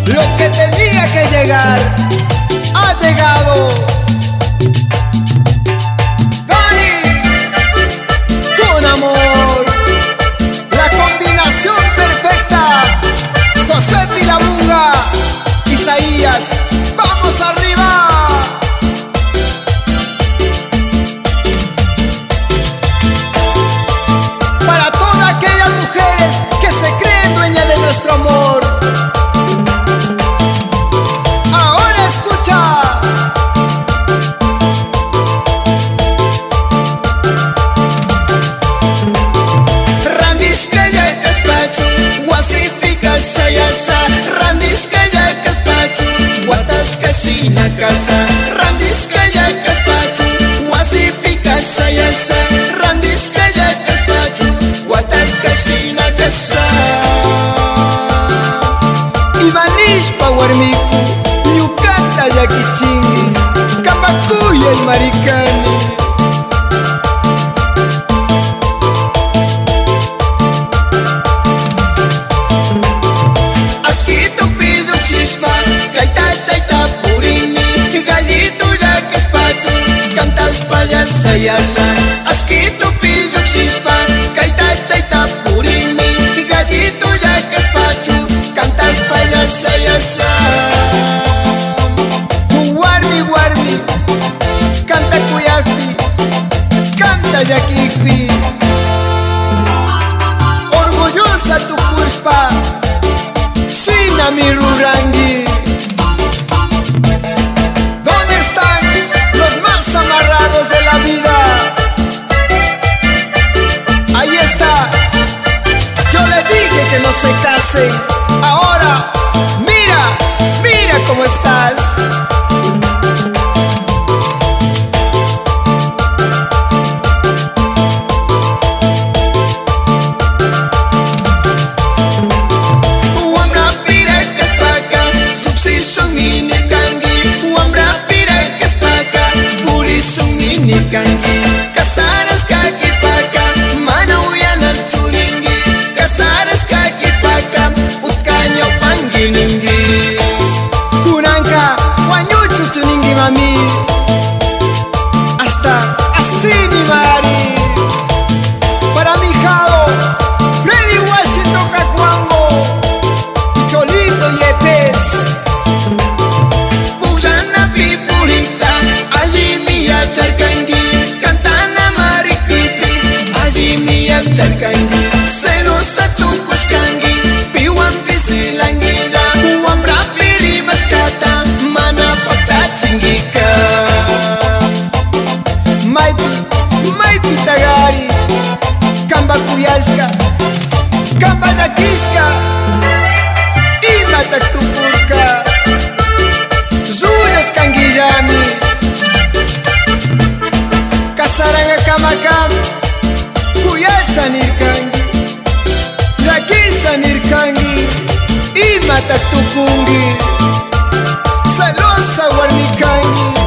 Lo que tenía que llegar ha llegado. Dani, con amor, la combinación perfecta. José Pilamunga, Isaías, vamos arriba. Para todas aquellas mujeres que se creen dueñas de nuestro amor. Ahora escucha. Randis que ya despacho, guasifica sayasa. Randis que ya despacho, guatas casina casa. Randis que ya despacho, guasifica sayasa. Randis que ya despacho, guatas casina casa. Ivanish Pawarmiku, Ñucata Yakichingi, Camacuy el Maricani. Asquito piso chispa, caita chaita purini, gallito ya caspacho, cantas payasa yasa. Asquito piso chispa, caita chaita purini, gallito ya caspacho, cantas payasa yasa. Warmi warmi, canta cuyapi, canta yaquipi. Orgullosa tu cuspa, Sina mi rurangi. ¿Dónde están los más amarrados de la vida? Ahí está. Yo le dije que no se casen. Ahora, mira, mira cómo estás. Casares kaki paka, mana uyanan turingi. Casares kaki paka, utkanyo panginingi. Kunanka, wanyuchu tuningi mami. Hasta asini mari. Para mi jao, Freddy Washington Cacuango y Cholito Yepes. Pujana pipurita, allí mia charcangi. Charkangi, selosa tu kuskangi, piwan pisilangi ja, wambra piri maskata, mana pakachingika. Maipi tagari, kamba kuyaska, kamba yakiska, imata tupurka, zuyas kangiyami, kasaranga kamakan. Sanirkangi, Zaki sanirkangi, Imata tukungi, Salosa warmikangi.